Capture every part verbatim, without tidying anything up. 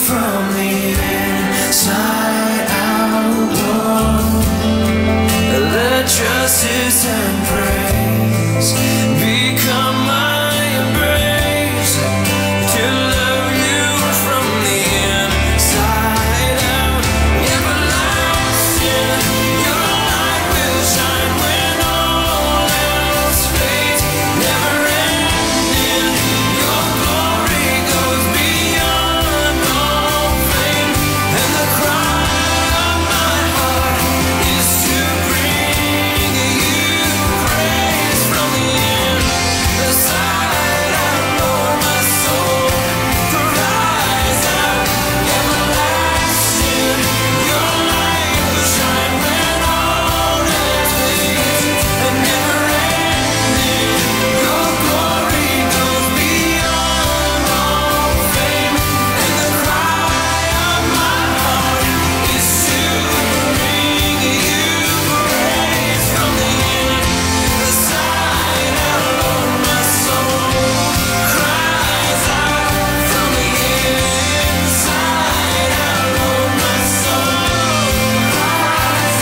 from the inside out, Lord. Let justice and praise become my embrace, to love you from the inside out. Everlasting, your light will shine when all else fades. Never ending, your glory goes beyond all fame. And the cry of my heart is to bring you praise from the inside out, Lord. My soul cries out. Everlasting, your light will shine when all else fades. And never ending, your glory goes beyond all fame. And the cry of my heart is to bring you praise from the inside out, Lord. My soul cries out from the inside out, Lord. My soul cries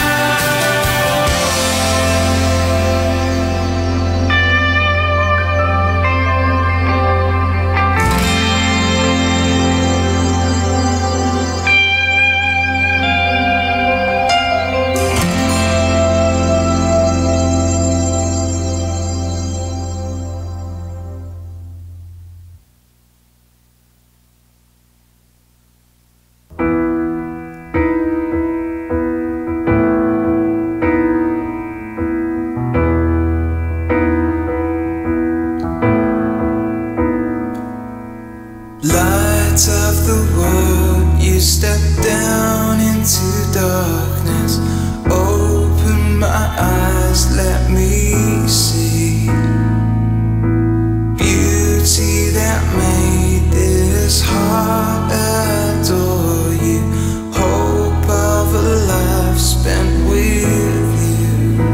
Light of the world, you step down into darkness. Open my eyes, let me see beauty that made this heart adore you. Hope of a life spent with you.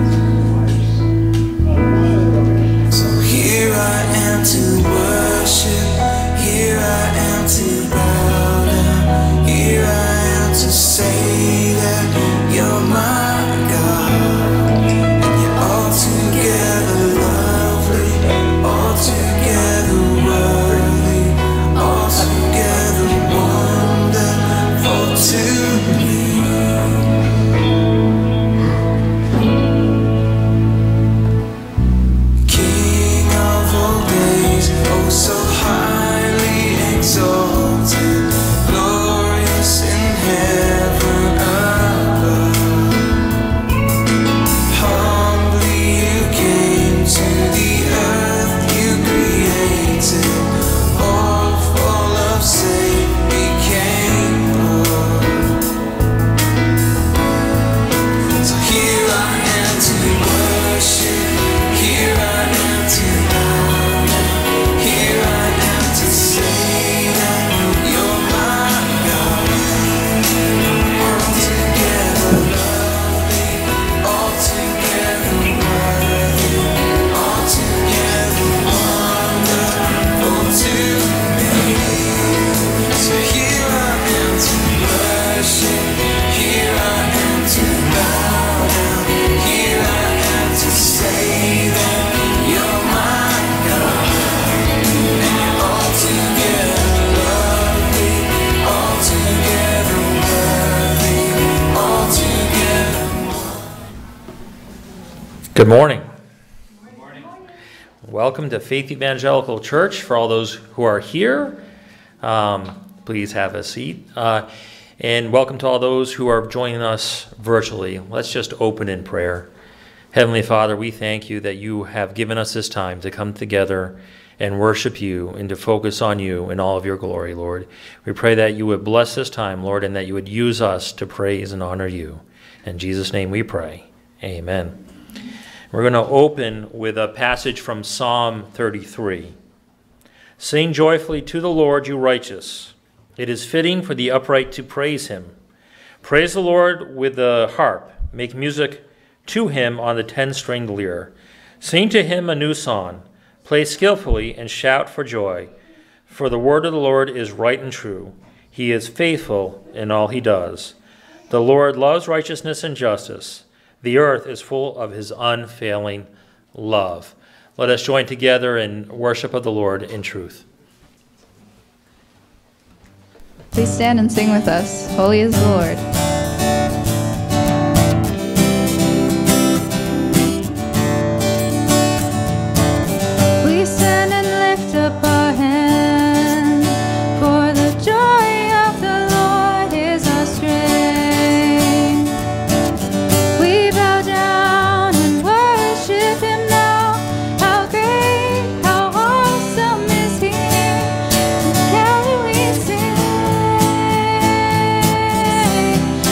So here I am to worship. Here I am to bow down. Here I am to say that you're my God. And you're altogether lovely, altogether worthy, altogether wonderful to me. King of all days, oh so highly exalted, glorious in heaven above. Humbly you came to the earth you created, all full of sin became Lord. So here I am to worship, here I am to bow down, here I am to say that you're my God. Altogether lovely, altogether worthy, altogether wonderful to me. So here I am to worship, here I am to bow down, here I am to say that you're my God. And you're altogether lovely, altogether worthy, altogether. Good morning. Welcome to Faith Evangelical Church. For all those who are here, um, please have a seat. Uh, and welcome to all those who are joining us virtually. Let's just open in prayer. Heavenly Father, we thank you that you have given us this time to come together and worship you and to focus on you in all of your glory, Lord. We pray that you would bless this time, Lord, and that you would use us to praise and honor you. In Jesus' name we pray. Amen. We're going to open with a passage from Psalm thirty-three. Sing joyfully to the Lord, you righteous. It is fitting for the upright to praise him. Praise the Lord with the harp. Make music to him on the ten-stringed lyre. Sing to him a new song. Play skillfully and shout for joy. For the word of the Lord is right and true. He is faithful in all he does. The Lord loves righteousness and justice. The earth is full of his unfailing love. Let us join together in worship of the Lord in truth. Please stand and sing with us. Holy is the Lord. We stand and lift up our hands, for the joy of the Lord is our strength. We bow down and worship him now. How great, how awesome is he. Together we sing.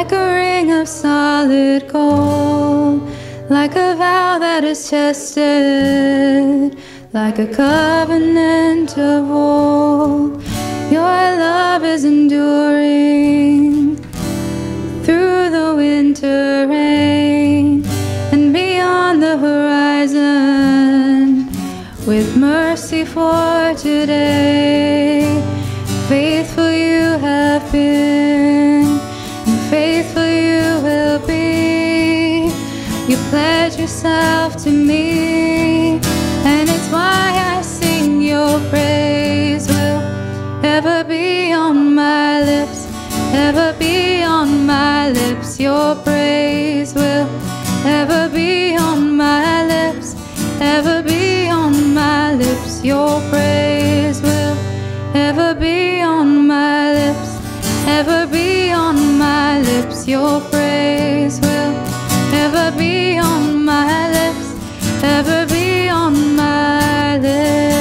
like a ring of solid gold, like a vow that is tested, like a covenant of old. Your love is enduring through the winter rain and beyond the horizon, with mercy for today. Faithful you have been, and faithful you will be. You pledge yourself to me, and it's why I sing your praise. Will ever be on my lips, ever be on my lips. Your praise will ever be on my lips, ever be on my lips. Your praise will ever be on my lips, ever be on my lips. Your praise will ever be on my lips, ever be on my lips.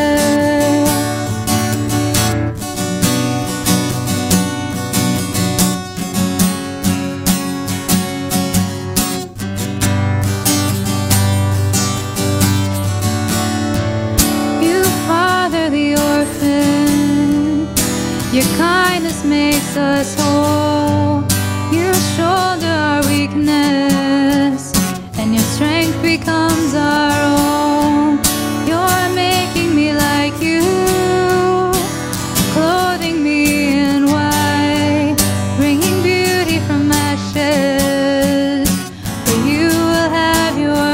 Your kindness makes us whole. You shoulder our weakness, and your strength becomes our own. You're making me like you, clothing me in white, bringing beauty from ashes. For you will have your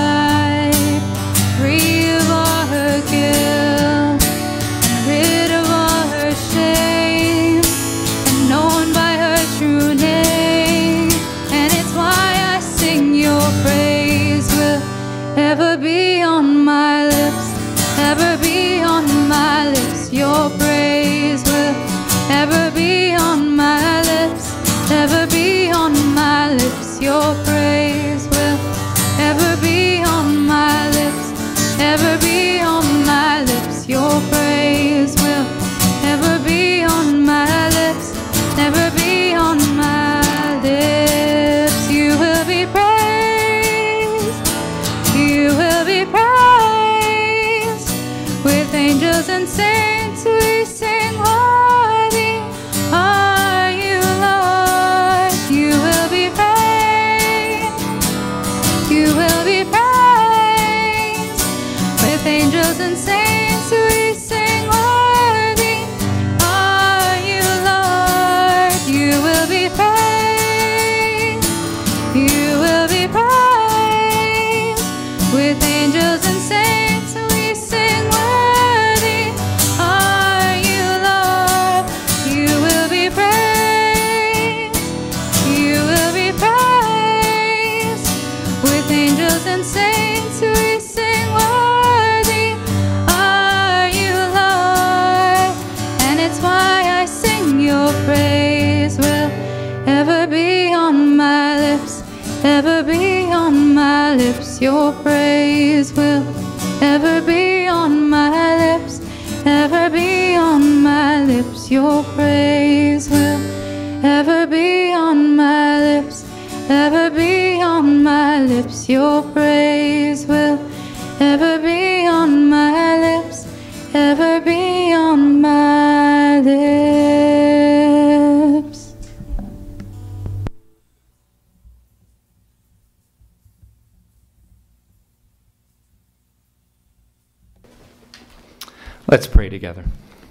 bride, free of all her guilt, and rid of all her shame, and known by her true name. And it's why I sing your praise. Will ever be on my lips, ever be on my lips. Your praise will ever be on my lips, ever be on my lips. Your praise will ever be on my lips, ever be on my lips. Your praise will ever be on my lips, never be on my lips. You will be praised, you will be praised. With angels and saints we sing, worthy are you, Lord. You will be praised, you will be praised. With angels and saints we sing, worthy are you, Lord. You will be praised, you will be praised. With angels and saints we sing, worthy are you, Lord. You will be praised, you will be praised. With angels and saints we sing, worthy are you, Lord. And it's why I sing your praise. Will ever be on my lips, ever be on my lips. Your praise will ever be on my lips, ever be on my lips. Your praise will ever be on my lips, ever be on my lips. Your praise will ever be on my lips, ever be on my lips. Let's pray together.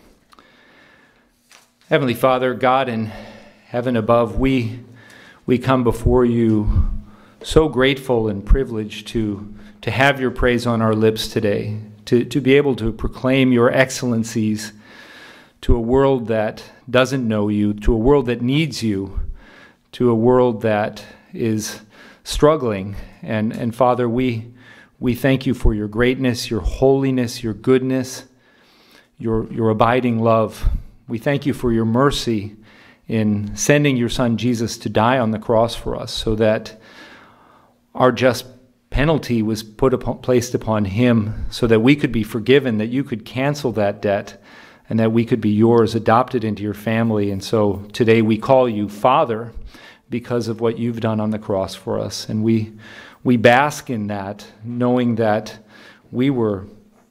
Heavenly Father, God in heaven above, we we come before you so grateful and privileged to, to have your praise on our lips today, to, to be able to proclaim your excellencies to a world that doesn't know you, to a world that needs you, to a world that is struggling. And, and Father, we, we thank you for your greatness, your holiness, your goodness, your, your abiding love. We thank you for your mercy in sending your Son Jesus to die on the cross for us, so that our just penalty was put upon, placed upon him, so that we could be forgiven, that you could cancel that debt, and that we could be yours, adopted into your family. And so today we call you Father. because of what you've done on the cross for us. And we we bask in that, knowing that we were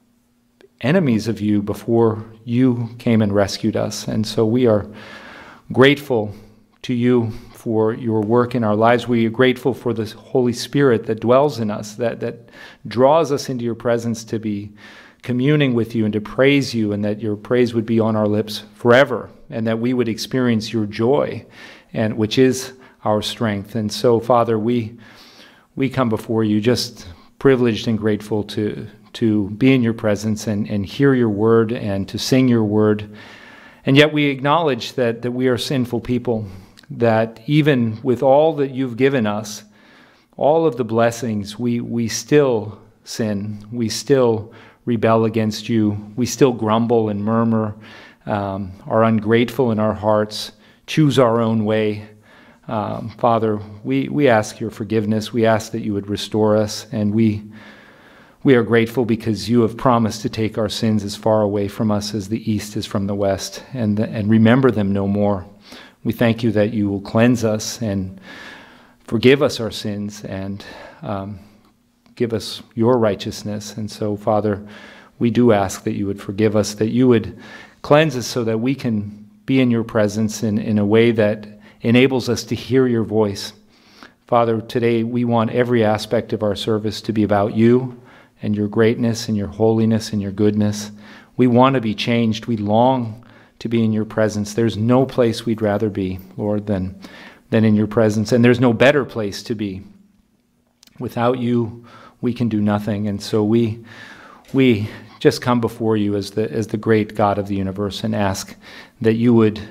enemies of you before you came and rescued us. And so we are grateful to you for your work in our lives. We are grateful for the Holy Spirit that dwells in us, that, that draws us into your presence to be communing with you and to praise you, and that your praise would be on our lips forever, and that we would experience your joy, and which is our strength. And so, Father, we we come before you just privileged and grateful to to be in your presence and, and hear your word and to sing your word. And yet we acknowledge that, that we are sinful people, that even with all that you've given us, all of the blessings, we, we still sin. We still rebel against you. We still grumble and murmur, um, are ungrateful in our hearts, choose our own way. Um, Father, we, we ask your forgiveness. We ask that you would restore us, and we We are grateful because you have promised to take our sins as far away from us as the east is from the west, and, the, and remember them no more. We thank you that you will cleanse us and forgive us our sins and um, give us your righteousness. And so, Father, we do ask that you would forgive us, that you would cleanse us so that we can be in your presence in, in a way that enables us to hear your voice. Father, today we want every aspect of our service to be about you and your greatness and your holiness and your goodness. We want to be changed. We long to be in your presence. There's no place we'd rather be, Lord, than, than in your presence. And there's no better place to be. Without you, we can do nothing. And so we we just come before you as the as the great God of the universe and ask that you would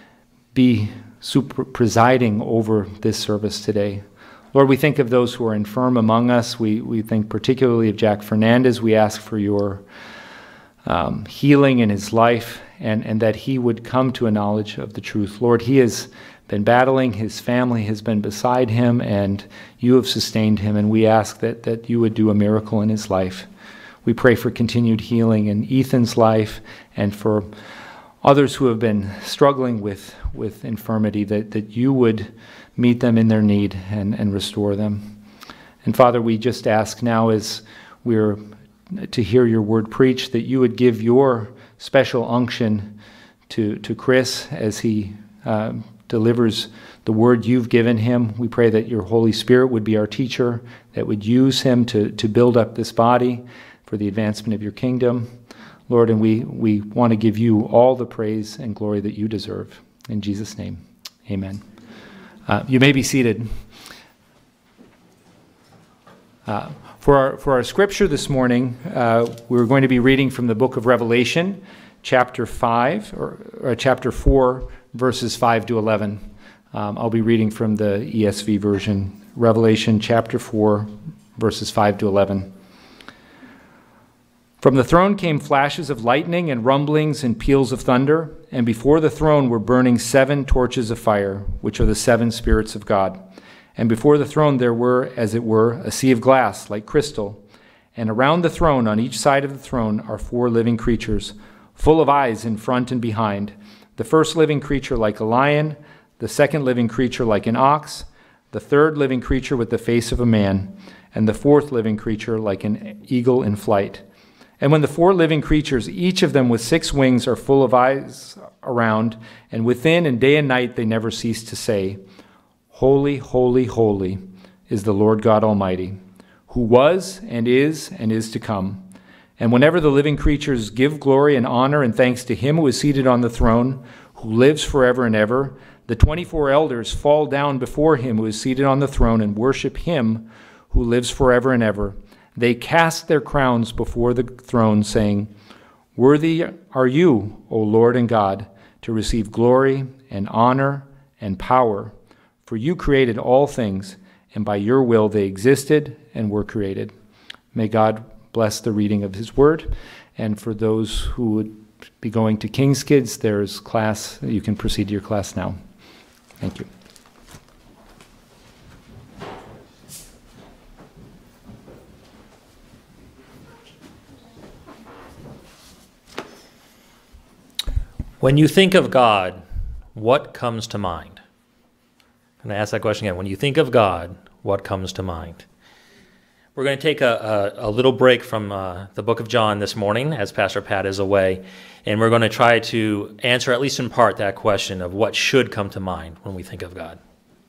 be super presiding over this service today. Lord, we think of those who are infirm among us. We, we think particularly of Jack Fernandez. We ask for your um, healing in his life, and, and that he would come to a knowledge of the truth. Lord, he has been battling. His family has been beside him, and you have sustained him, and we ask that, that you would do a miracle in his life. We pray for continued healing in Ethan's life and for others who have been struggling with, with infirmity, that, that you would meet them in their need and, and restore them. And Father, we just ask now as we're to hear your word preached, that you would give your special unction to, to Chris as he uh, delivers the word you've given him. We pray that your Holy Spirit would be our teacher, that would use him to, to build up this body for the advancement of your kingdom. Lord, and we, we want to give you all the praise and glory that you deserve. In Jesus' name, amen. Uh, you may be seated. Uh, for our for our scripture this morning, uh, we're going to be reading from the book of Revelation, chapter five or, or chapter four, verses five to eleven. Um, I'll be reading from the E S V version. Revelation chapter four, verses five to eleven. From the throne came flashes of lightning and rumblings and peals of thunder, and before the throne were burning seven torches of fire, which are the seven spirits of God. And before the throne there were, as it were, a sea of glass, like crystal. And around the throne, on each side of the throne, are four living creatures, full of eyes in front and behind. The first living creature like a lion, the second living creature like an ox, the third living creature with the face of a man, and the fourth living creature like an eagle in flight. And when the four living creatures, each of them with six wings, are full of eyes around, and within and day and night they never cease to say, Holy, holy, holy is the Lord God Almighty, who was and is and is to come. And whenever the living creatures give glory and honor and thanks to him who is seated on the throne, who lives forever and ever, the twenty-four elders fall down before him who is seated on the throne and worship him who lives forever and ever. They cast their crowns before the throne, saying, Worthy are you, O Lord and God, to receive glory and honor and power, for you created all things, and by your will they existed and were created. May God bless the reading of his word. And for those who would be going to King's Kids, there's class. You can proceed to your class now. Thank you. When you think of God, what comes to mind? And I ask that question again. When you think of God, what comes to mind? We're going to take a, a, a little break from uh, the book of John this morning as Pastor Pat is away, and we're going to try to answer, at least in part, that question of what should come to mind when we think of God.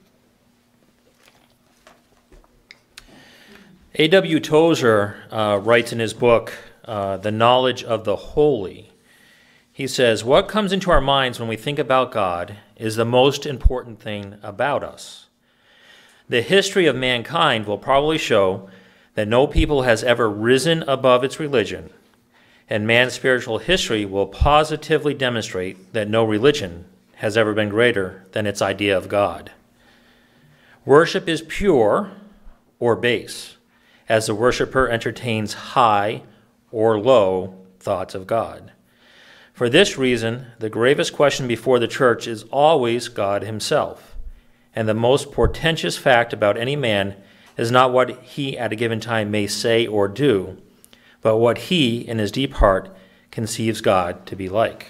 A W Tozer uh, writes in his book, uh, The Knowledge of the Holy, he says, what comes into our minds when we think about God is the most important thing about us. The history of mankind will probably show that no people has ever risen above its religion, and man's spiritual history will positively demonstrate that no religion has ever been greater than its idea of God. Worship is pure or base, as the worshiper entertains high or low thoughts of God. For this reason, the gravest question before the church is always God himself, and the most portentous fact about any man is not what he at a given time may say or do, but what he, in his deep heart, conceives God to be like.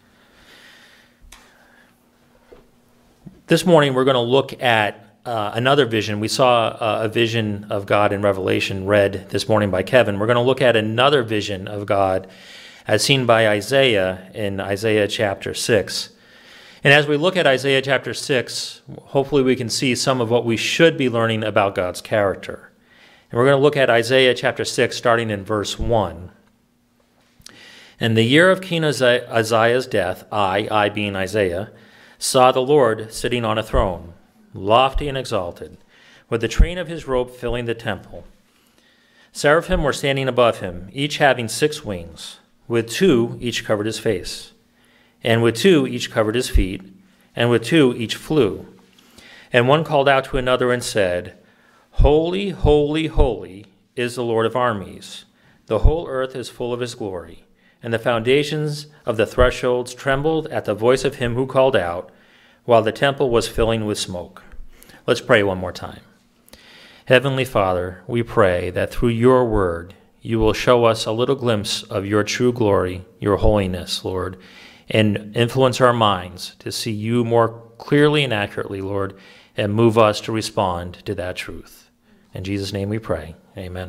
This morning we're going to look at uh, another vision. We saw uh, a vision of God in Revelation read this morning by Kevin. We're going to look at another vision of God as seen by Isaiah in Isaiah chapter six. And as we look at Isaiah chapter six, hopefully we can see some of what we should be learning about God's character. And we're going to look at Isaiah chapter six, starting in verse one. In the year of King Uzziah's death, I, I being Isaiah, saw the Lord sitting on a throne, lofty and exalted, with the train of his robe filling the temple. Seraphim were standing above him, each having six wings. With two, each covered his face. And with two, each covered his feet, and with two, each flew. And one called out to another and said, Holy, holy, holy is the Lord of armies. The whole earth is full of his glory. And the foundations of the thresholds trembled at the voice of him who called out, while the temple was filling with smoke. Let's pray one more time. Heavenly Father, we pray that through your word, you will show us a little glimpse of your true glory, your holiness, Lord, and influence our minds to see you more clearly and accurately, Lord, and move us to respond to that truth. In Jesus' name we pray. Amen.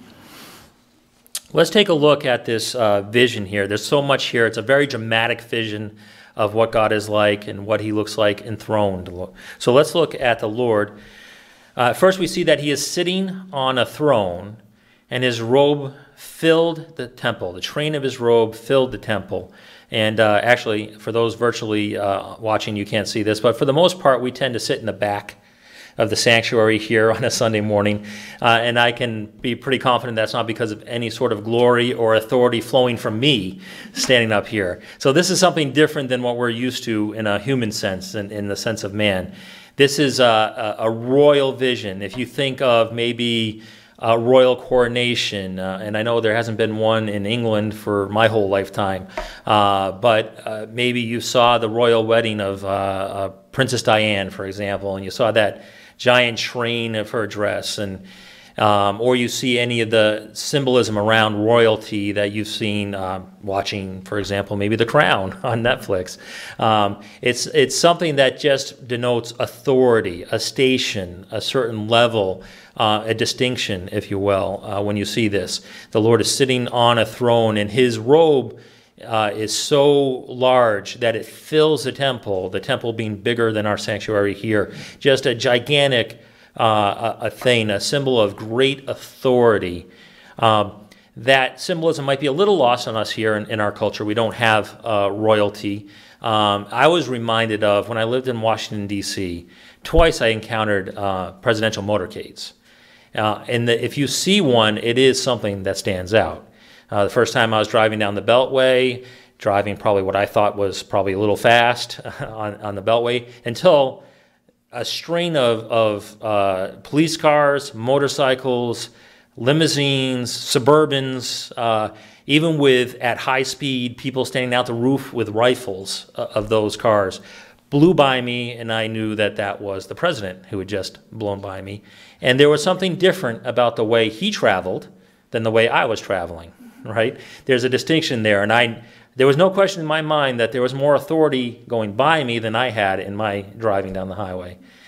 Let's take a look at this uh, vision here. There's so much here. It's a very dramatic vision of what God is like and what he looks like enthroned. So let's look at the Lord. Uh, first, we see that he is sitting on a throne, and his robe filled the temple. The train of his robe filled the temple. And uh, actually, for those virtually uh, watching, you can't see this, but for the most part, we tend to sit in the back of the sanctuary here on a Sunday morning, uh, and I can be pretty confident that's not because of any sort of glory or authority flowing from me standing up here. So this is something different than what we're used to in a human sense, in, in the sense of man. This is a, a, a royal vision. If you think of maybe a royal coronation, uh, and I know there hasn't been one in England for my whole lifetime, uh, but uh, maybe you saw the royal wedding of uh, uh, Princess Diane, for example, and you saw that giant train of her dress, and um, or you see any of the symbolism around royalty that you've seen uh, watching, for example, maybe The Crown on Netflix. Um, it's it's something that just denotes authority, a station, a certain level, uh, a distinction, if you will, uh, when you see this. The Lord is sitting on a throne, and his robe Uh, is so large that it fills the temple, the temple being bigger than our sanctuary here. Just a gigantic uh, a, a thing, a symbol of great authority. Um, that symbolism might be a little lost on us here in, in our culture. We don't have uh, royalty. Um, I was reminded of, when I lived in Washington, D C, twice I encountered uh, presidential motorcades. Uh, and the, if you see one, it is something that stands out. Uh, the first time I was driving down the Beltway, driving probably what I thought was probably a little fast on, on the Beltway, until a string of, of uh, police cars, motorcycles, limousines, Suburbans, uh, even with, at high speed, people standing out the roof with rifles uh, of those cars, blew by me, and I knew that that was the president who had just blown by me. And there was something different about the way he traveled than the way I was traveling. Right? There's a distinction there, and I there was no question in my mind that there was more authority going by me than I had in my driving down the highway.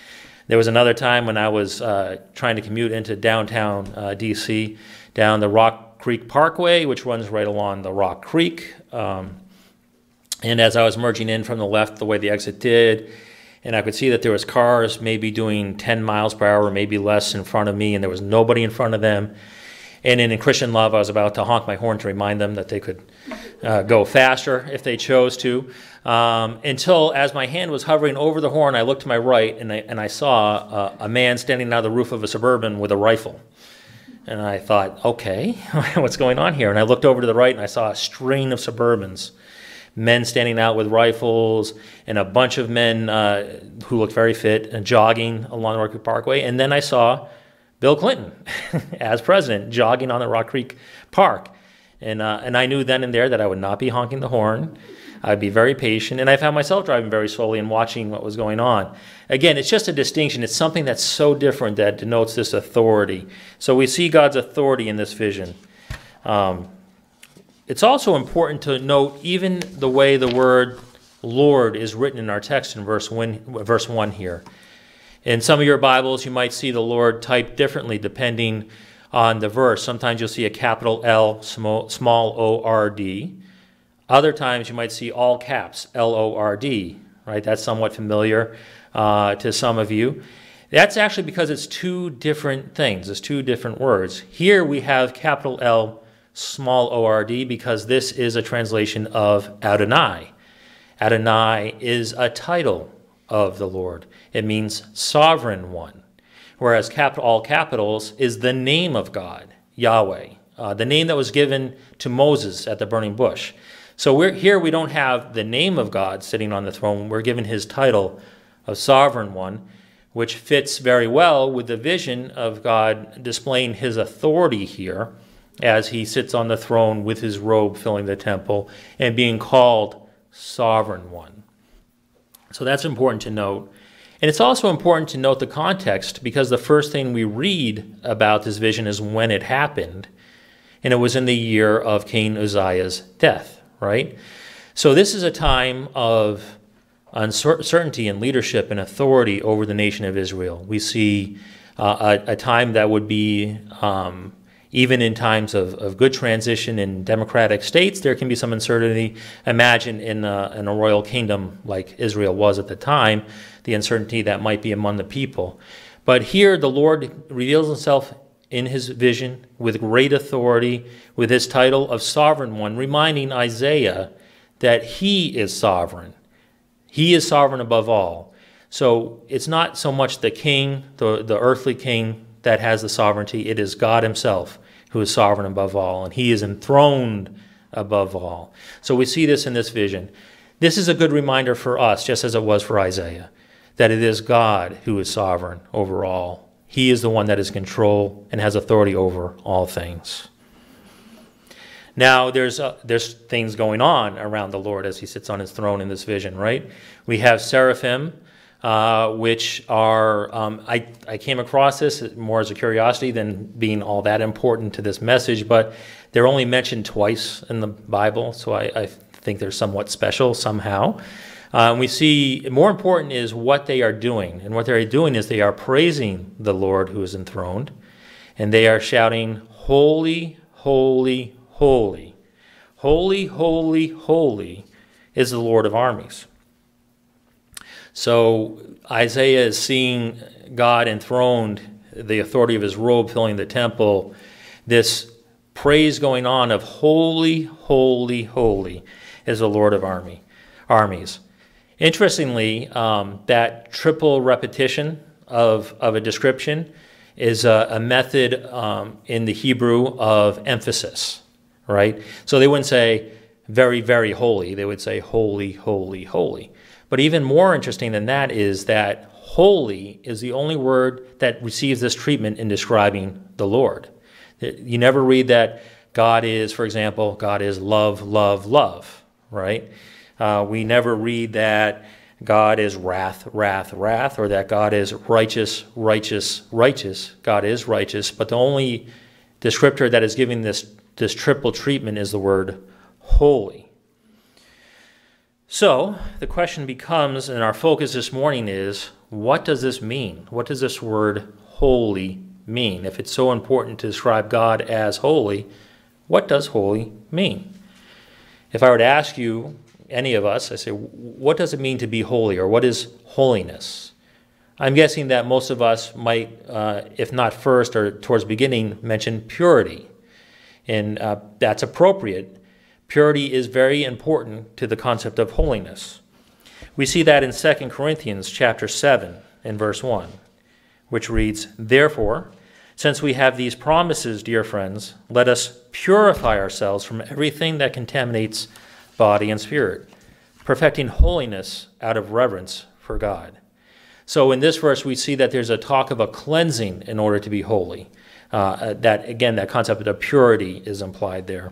There was another time when I was uh, trying to commute into downtown uh, D C down the Rock Creek Parkway, which runs right along the Rock Creek. Um, and as I was merging in from the left the way the exit did, and I could see that there was cars maybe doing ten miles per hour, maybe less, in front of me, and there was nobody in front of them. And in Christian love, I was about to honk my horn to remind them that they could uh, go faster if they chose to. Um, until, as my hand was hovering over the horn, I looked to my right, and I, and I saw uh, a man standing out of the roof of a Suburban with a rifle. And I thought, okay, what's going on here? And I looked over to the right, and I saw a string of Suburbans, men standing out with rifles, and a bunch of men uh, who looked very fit and jogging along the Rock Creek Parkway. And then I saw Bill Clinton, as president, jogging on the Rock Creek Park. And, uh, and I knew then and there that I would not be honking the horn. I'd be very patient. And I found myself driving very slowly and watching what was going on. Again, it's just a distinction. It's something that's so different that denotes this authority. So we see God's authority in this vision. Um, it's also important to note even the way the word Lord is written in our text in verse one, verse one here. In some of your Bibles, you might see the Lord typed differently depending on the verse. Sometimes you'll see a capital L, small, small O R D. Other times you might see all caps, L O R D, right? That's somewhat familiar uh, to some of you. That's actually because it's two different things. It's two different words. Here we have capital L, small O R D, because this is a translation of Adonai. Adonai is a title of the Lord. It means sovereign one, whereas capital, all capitals is the name of God, Yahweh, uh, the name that was given to Moses at the burning bush. So we're, here we don't have the name of God sitting on the throne. We're given his title of sovereign one, which fits very well with the vision of God displaying his authority here as he sits on the throne with his robe filling the temple and being called sovereign one. So that's important to note. And it's also important to note the context, because the first thing we read about this vision is when it happened, and it was in the year of King Uzziah's death, right? So this is a time of uncertainty and leadership and authority over the nation of Israel. We see uh, a, a time that would be, um, even in times of, of good transition in democratic states, there can be some uncertainty. Imagine in a, in a royal kingdom like Israel was at the time, the uncertainty that might be among the people. But here the Lord reveals himself in his vision with great authority, with his title of Sovereign One, reminding Isaiah that he is sovereign. He is sovereign above all. So it's not so much the king, the, the earthly king, that has the sovereignty. It is God himself who is sovereign above all, and he is enthroned above all. So we see this in this vision. This is a good reminder for us, just as it was for Isaiah, that it is God who is sovereign over all. He is the one that is in control and has authority over all things. Now, there's uh, there's things going on around the Lord as he sits on his throne in this vision, right? We have seraphim, uh, which are, um, I, I came across this more as a curiosity than being all that important to this message, but they're only mentioned twice in the Bible, so I, I think they're somewhat special somehow. Uh, we see, more important is what they are doing. And what they're doing is they are praising the Lord who is enthroned. And they are shouting, holy, holy, holy. Holy, holy, holy is the Lord of armies. So Isaiah is seeing God enthroned, the authority of his robe filling the temple, this praise going on of holy, holy, holy is the Lord of army, armies. Interestingly, um, that triple repetition of, of a description is a, a method um, in the Hebrew of emphasis, right? So they wouldn't say very, very holy. They would say holy, holy, holy. But even more interesting than that is that holy is the only word that receives this treatment in describing the Lord. You never read that God is, for example, God is love, love, love, right? Uh, we never read that God is wrath, wrath, wrath, or that God is righteous, righteous, righteous. God is righteous, but the only descriptor that is giving this, this triple treatment is the word holy. So the question becomes, and our focus this morning is, what does this mean? What does this word holy mean? If it's so important to describe God as holy, what does holy mean? If I were to ask you, any of us, I say, what does it mean to be holy, or what is holiness? I'm guessing that most of us might, uh, if not first or towards the beginning, mention purity. And uh, that's appropriate. Purity is very important to the concept of holiness. We see that in Second Corinthians chapter seven and verse one, which reads, "Therefore, since we have these promises, dear friends, let us purify ourselves from everything that contaminates body and spirit, perfecting holiness out of reverence for God." So in this verse, we see that there's a talk of a cleansing in order to be holy. Uh, that, again, that concept of purity is implied there.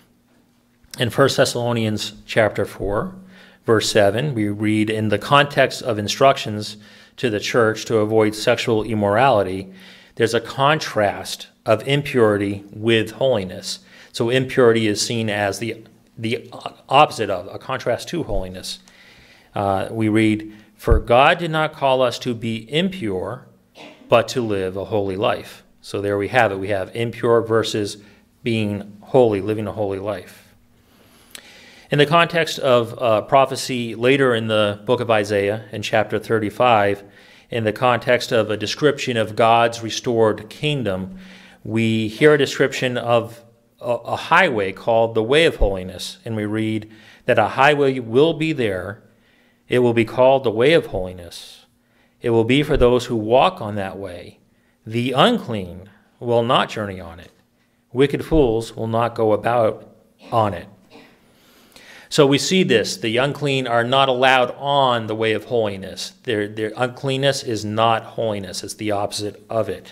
In First Thessalonians chapter four, verse seven, we read, in the context of instructions to the church to avoid sexual immorality, there's a contrast of impurity with holiness. So impurity is seen as the, the opposite of, a contrast to holiness. Uh, we read, "For God did not call us to be impure, but to live a holy life." So there we have it. We have impure versus being holy, living a holy life. In the context of uh, prophecy later in the book of Isaiah, in chapter thirty-five, in the context of a description of God's restored kingdom, we hear a description of a, a highway called the way of holiness. And we read that a highway will be there. It will be called the way of holiness. It will be for those who walk on that way. The unclean will not journey on it. Wicked fools will not go about on it. So we see this. The unclean are not allowed on the way of holiness. Their, their uncleanness is not holiness. It's the opposite of it.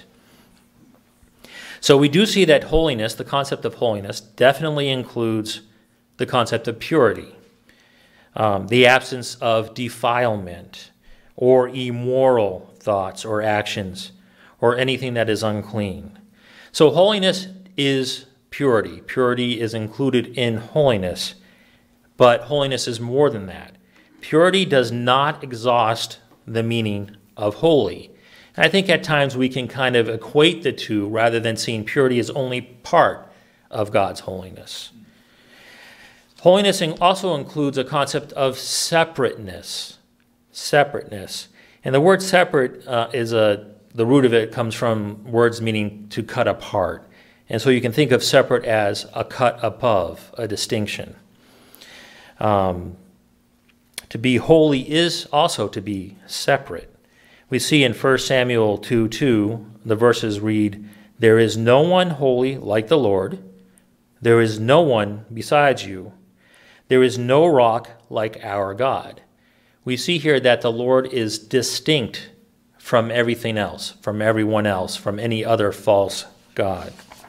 So we do see that holiness, the concept of holiness, definitely includes the concept of purity. Um, the absence of defilement or immoral thoughts or actions or anything that is unclean. So holiness is purity. Purity is included in holiness, but holiness is more than that. Purity does not exhaust the meaning of holy. And I think at times we can kind of equate the two rather than seeing purity as only part of God's holiness. Holiness also includes a concept of separateness. Separateness. And the word separate uh, is a, the root of it comes from words meaning to cut apart. And so you can think of separate as a cut above, a distinction. Um, to be holy is also to be separate. We see in First Samuel two two, the verses read, "There is no one holy like the Lord. There is no one besides you. There is no rock like our God." We see here that the Lord is distinct from everything else, from everyone else, from any other false god.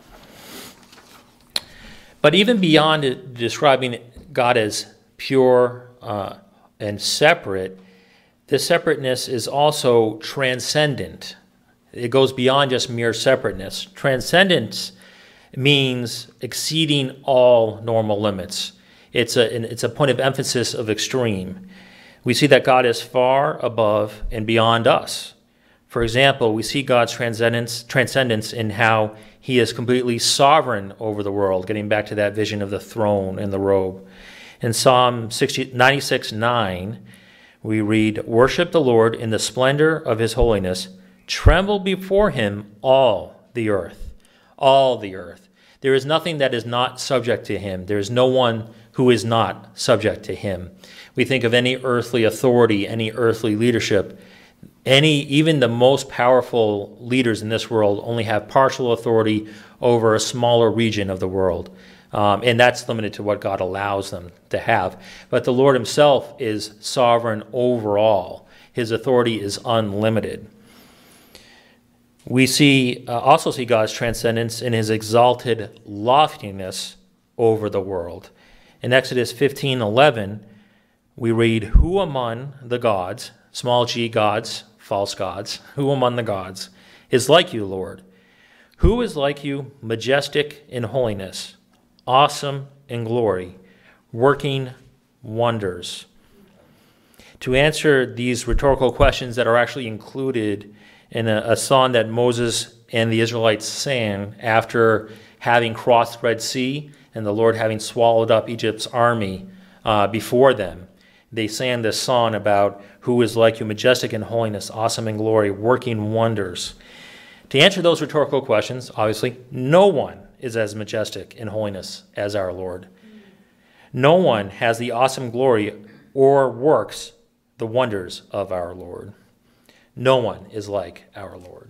But even beyond describing God as pure uh, and separate, this separateness is also transcendent. It goes beyond just mere separateness. Transcendence means exceeding all normal limits. It's a, it's a point of emphasis of extreme. We see that God is far above and beyond us. For example, we see God's transcendence, transcendence in how he is completely sovereign over the world, getting back to that vision of the throne and the robe. In Psalm ninety-six nine, we read, "Worship the Lord in the splendor of his holiness. Tremble before him, all the earth." All the earth. There is nothing that is not subject to him. There is no one who is not subject to him. We think of any earthly authority, any earthly leadership, any, even the most powerful leaders in this world only have partial authority over a smaller region of the world. Um, and that's limited to what God allows them to have. But the Lord himself is sovereign over all. His authority is unlimited. We see uh, also see God's transcendence in his exalted loftiness over the world. In Exodus fifteen eleven, we read, "Who among the gods," small g gods, false gods, "who among the gods is like you, Lord? Who is like you, majestic in holiness, awesome in glory, working wonders?" to answer these rhetorical questions that are actually included in a, a song that Moses and the Israelites sang after having crossed the Red Sea and the Lord having swallowed up Egypt's army uh, before them. They sang this song about who is like you, majestic in holiness, awesome in glory, working wonders. To answer those rhetorical questions, obviously, no one is as majestic in holiness as our Lord. No one has the awesome glory or works the wonders of our Lord. No one is like our Lord.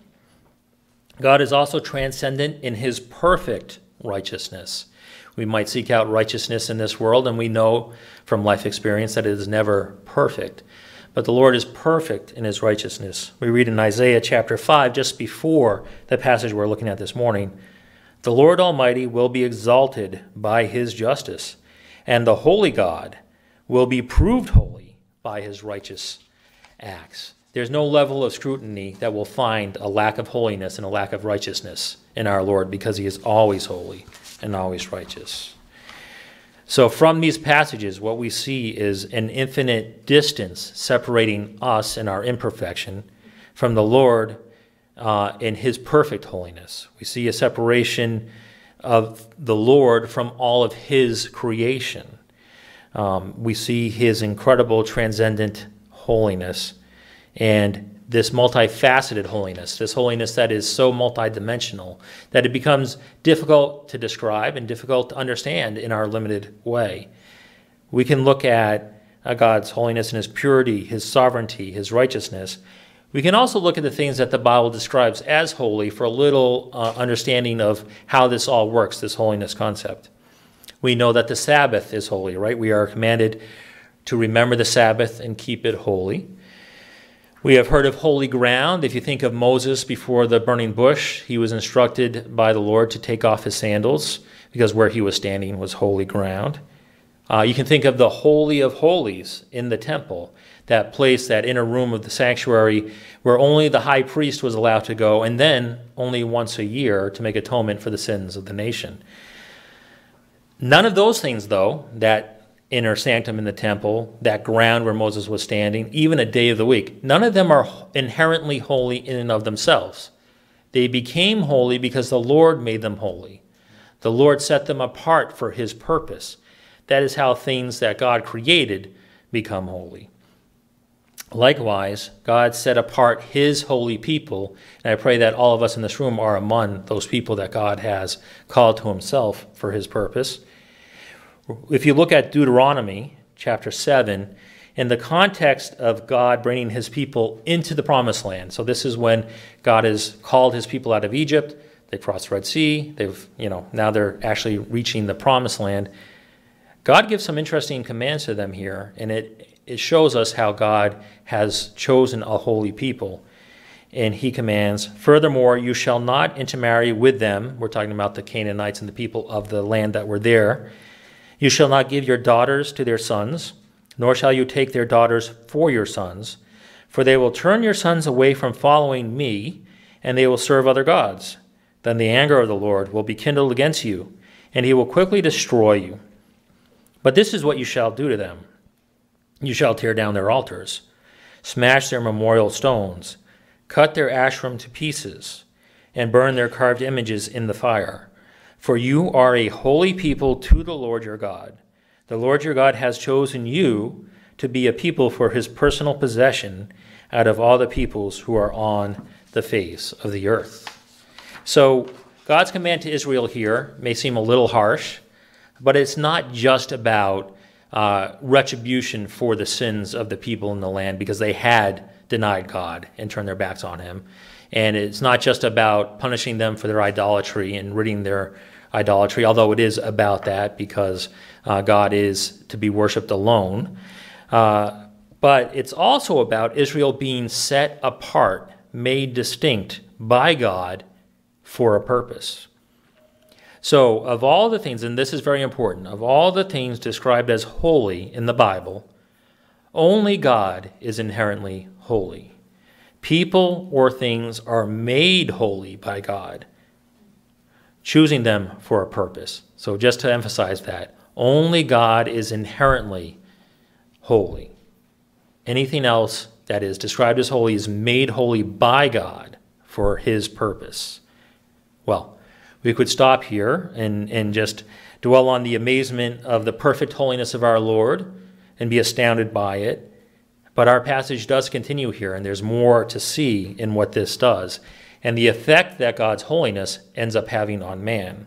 God is also transcendent in his perfect righteousness. We might seek out righteousness in this world, and we know from life experience that it is never perfect. But the Lord is perfect in his righteousness. We read in Isaiah chapter five, just before the passage we're looking at this morning, the Lord Almighty will be exalted by his justice, and the holy God will be proved holy by his righteous acts. There's no level of scrutiny that will find a lack of holiness and a lack of righteousness in our Lord, because he is always holy and always righteous. So from these passages, what we see is an infinite distance separating us and our imperfection from the Lord uh, in his perfect holiness. We see a separation of the Lord from all of his creation. Um, we see his incredible transcendent holiness and this multifaceted holiness, this holiness that is so multidimensional that it becomes difficult to describe and difficult to understand in our limited way. We can look at uh, God's holiness and his purity, his sovereignty, his righteousness. We can also look at the things that the Bible describes as holy for a little uh, understanding of how this all works, this holiness concept. We know that the Sabbath is holy, right? We are commanded to remember the Sabbath and keep it holy. We have heard of holy ground. If you think of Moses before the burning bush, he was instructed by the Lord to take off his sandals because where he was standing was holy ground. Uh, you can think of the Holy of Holies in the temple, that place, that inner room of the sanctuary where only the high priest was allowed to go, and then only once a year to make atonement for the sins of the nation. None of those things, though, that inner sanctum in the temple, that ground where Moses was standing, even a day of the week, none of them are inherently holy in and of themselves. They became holy because the Lord made them holy. The Lord set them apart for his purpose. That is how things that God created become holy. Likewise, God set apart his holy people, and I pray that all of us in this room are among those people that God has called to himself for his purpose. If you look at Deuteronomy chapter seven, in the context of God bringing his people into the promised land, so this is when God has called his people out of Egypt, they crossed the Red Sea, they've, you know, now they're actually reaching the promised land. God gives some interesting commands to them here, and it, it shows us how God has chosen a holy people. And he commands, furthermore, you shall not intermarry with them. We're talking about the Canaanites and the people of the land that were there. You shall not give your daughters to their sons, nor shall you take their daughters for your sons, for they will turn your sons away from following me, and they will serve other gods. Then the anger of the Lord will be kindled against you, and he will quickly destroy you. But this is what you shall do to them. You shall tear down their altars, smash their memorial stones, cut their Asherim to pieces, and burn their carved images in the fire. For you are a holy people to the Lord your God. The Lord your God has chosen you to be a people for his personal possession out of all the peoples who are on the face of the earth. So God's command to Israel here may seem a little harsh, but it's not just about uh, retribution for the sins of the people in the land because they had denied God and turned their backs on him. And it's not just about punishing them for their idolatry and ridding their idolatry, although it is about that because uh, God is to be worshipped alone. Uh, but it's also about Israel being set apart, made distinct by God for a purpose. So of all the things, and this is very important, of all the things described as holy in the Bible, only God is inherently holy. People or things are made holy by God, choosing them for a purpose. So just to emphasize that, only God is inherently holy. anything else that is described as holy is made holy by God for his purpose. Well, we could stop here and, and just dwell on the amazement of the perfect holiness of our Lord and be astounded by it. But our passage does continue here, and there's more to see in what this does, and the effect that God's holiness ends up having on man.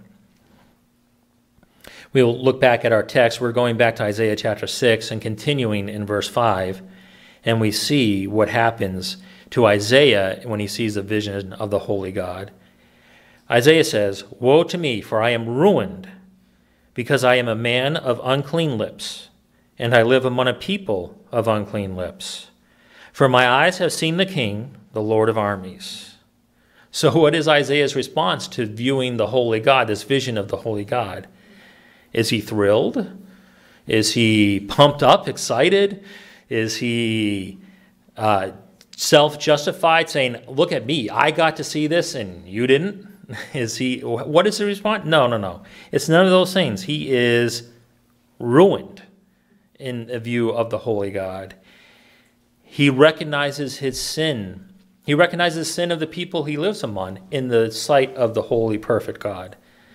We'll look back at our text. We're going back to Isaiah chapter six and continuing in verse five, and we see what happens to Isaiah when he sees the vision of the holy God. Isaiah says, "Woe to me, for I am ruined, because I am a man of unclean lips, and I live among a people of unclean lips. For my eyes have seen the King, the Lord of armies." So what is Isaiah's response to viewing the holy God, this vision of the holy God? Is he thrilled? Is he pumped up, excited? Is he uh, self-justified, saying, "Look at me, I got to see this and you didn't"? Is he? What is the response? No, no, no. It's none of those things. He is ruined in the view of the holy God. He recognizes his sin. He recognizes the sin of the people he lives among in the sight of the holy, perfect God.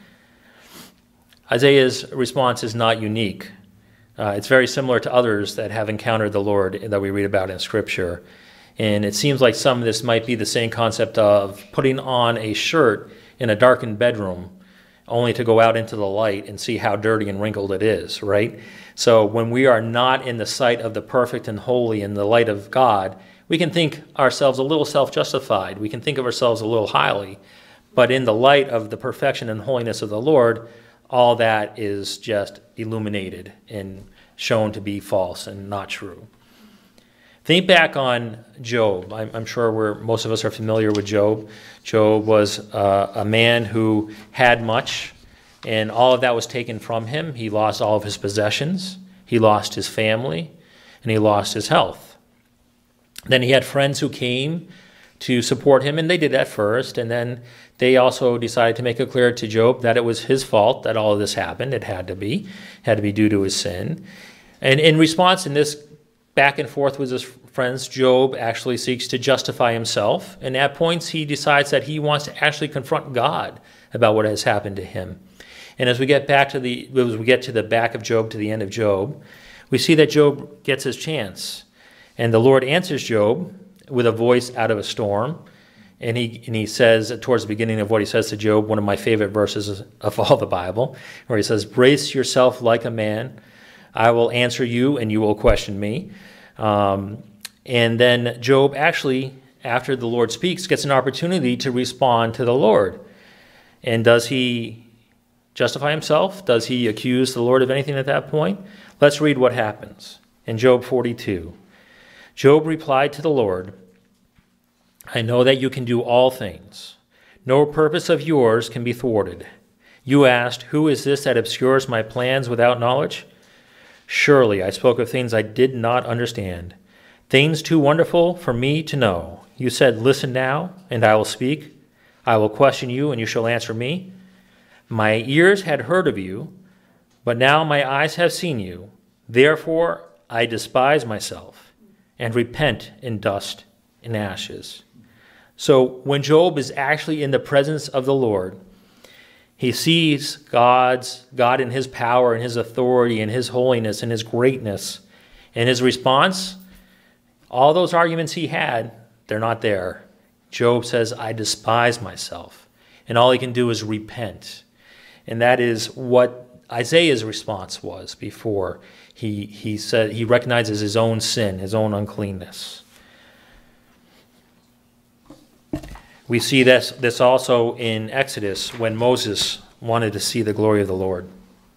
Isaiah's response is not unique. Uh, it's very similar to others that have encountered the Lord that we read about in Scripture. And it seems like some of this might be the same concept of putting on a shirt in a darkened bedroom only to go out into the light and see how dirty and wrinkled it is, right? So when we are not in the sight of the perfect and holy in the light of God, we can think ourselves a little self-justified. We can think of ourselves a little highly. But in the light of the perfection and holiness of the Lord, all that is just illuminated and shown to be false and not true. Think back on Job. I'm, I'm sure we're, most of us are familiar with Job. Job was uh, a man who had much, and all of that was taken from him. He lost all of his possessions. He lost his family, and he lost his health. Then he had friends who came to support him, and they did at first, and then they also decided to make it clear to Job that it was his fault that all of this happened. It had to be. It had to be due to his sin. And in response, in this back and forth with his friends, Job actually seeks to justify himself, and at points he decides that he wants to actually confront God about what has happened to him. And as we get back to the as we get to the back of Job, to the end of Job, we see that Job gets his chance, and the Lord answers Job with a voice out of a storm, and he and he says towards the beginning of what he says to Job, one of my favorite verses of all the Bible, where he says, "Brace yourself like a man. I will answer you, and you will question me." Um, and then Job actually, after the Lord speaks, gets an opportunity to respond to the Lord. And does he justify himself? Does he accuse the Lord of anything at that point? Let's read what happens. In Job forty-two, Job replied to the Lord, "I know that you can do all things. No purpose of yours can be thwarted. You asked, 'Who is this that obscures my plans without knowledge?' Surely I spoke of things I did not understand, things too wonderful for me to know. You said, 'Listen now, and I will speak. I will question you, and you shall answer me.' My ears had heard of you, but now my eyes have seen you. Therefore I despise myself and repent in dust and ashes." So when Job is actually in the presence of the Lord, he sees God's God in his power and his authority and his holiness and his greatness. And his response, all those arguments he had, they're not there. Job says, "I despise myself." And all he can do is repent. And that is what Isaiah's response was before he, he said he recognizes his own sin, his own uncleanness. We see this, this also in Exodus when Moses wanted to see the glory of the Lord.